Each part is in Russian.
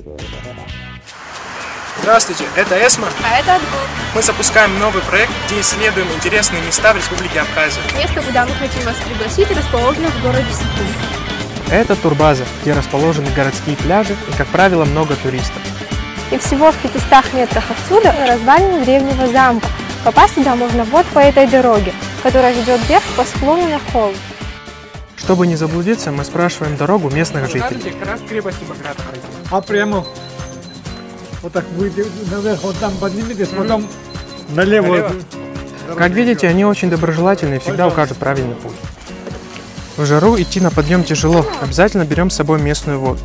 Здравствуйте, это Эсма. А это Отгул. Мы запускаем новый проект, где исследуем интересные места в Республике Абхазия. Место, куда мы хотим вас пригласить, расположено в городе Сухум. Это турбаза, где расположены городские пляжи и, как правило, много туристов. И всего в 500 метрах отсюда развалины древнего замка. Попасть туда можно вот по этой дороге, которая ведет вверх по склону на холм. Чтобы не заблудиться, мы спрашиваем дорогу местных жителей. Как раз к крепости Баграта пройти. А прямо вот так выйдете наверх, вот там подниметесь, потом налево. Как видите, они очень доброжелательны и всегда укажут правильный путь. В жару идти на подъем тяжело, обязательно берем с собой местную воду.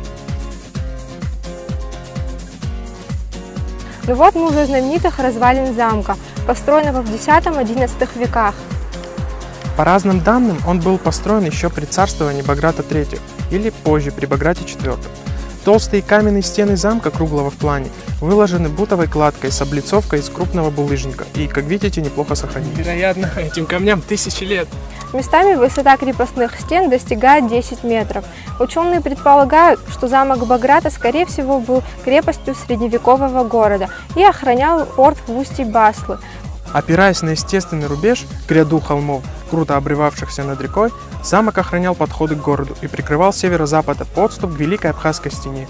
Ну вот мы уже знаменитых развалин замка, построенного в X-XI веках. По разным данным, он был построен еще при царствовании Баграта III или позже, при Баграте IV. Толстые каменные стены замка круглого в плане выложены бутовой кладкой с облицовкой из крупного булыжника и, как видите, неплохо сохранились. Вероятно, этим камням тысячи лет. Местами высота крепостных стен достигает 10 метров. Ученые предполагают, что замок Баграта, скорее всего, был крепостью средневекового города и охранял порт в устье Баслы. Опираясь на естественный рубеж, гряду холмов, круто обрывавшихся над рекой, замок охранял подходы к городу и прикрывал с северо-запада подступ к Великой Абхазской стене.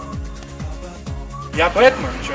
Я Бэтмен, чё?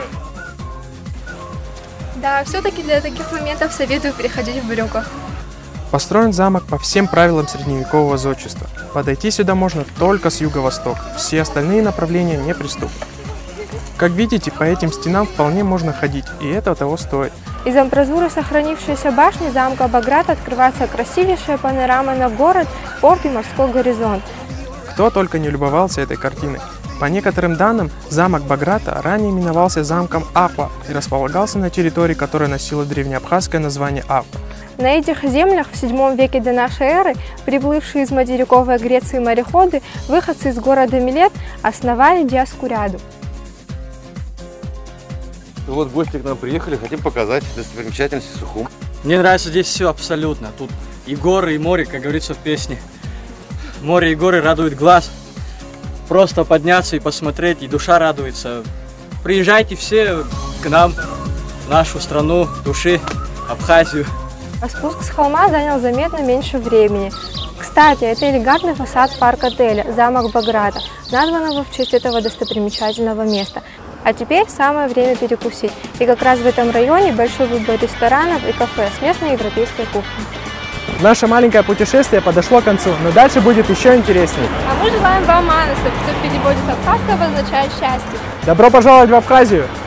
Да, все-таки для таких моментов советую переходить в брюках. Построен замок по всем правилам средневекового зодчества. Подойти сюда можно только с юго-востока, все остальные направления неприступны. Как видите, по этим стенам вполне можно ходить, и это того стоит. Из амбразуры сохранившейся башни замка Баграта открывается красивейшая панорама на город, порт и морской горизонт. Кто только не любовался этой картиной. По некоторым данным, замок Баграта ранее именовался замком Аква и располагался на территории, которая носила древнеабхазское название Аква. На этих землях в VII веке до нашей эры приплывшие из материковой Греции мореходы, выходцы из города Милет, основали Диоскуряду. Вот гости к нам приехали, хотим показать достопримечательности Сухум. Мне нравится здесь все абсолютно. Тут и горы, и море, как говорится в песне. Море и горы радуют глаз. Просто подняться и посмотреть, и душа радуется. Приезжайте все к нам, в нашу страну души, Абхазию. А спуск с холма занял заметно меньше времени. Кстати, это элегантный фасад парк-отеля «Замок Баграта», названного в честь этого достопримечательного места. А теперь самое время перекусить. И как раз в этом районе большой выбор ресторанов и кафе с местной европейской кухней. Наше маленькое путешествие подошло к концу, но дальше будет еще интереснее. А мы желаем вам анасов, что в переводе с абхазского означает счастье. Добро пожаловать в Абхазию!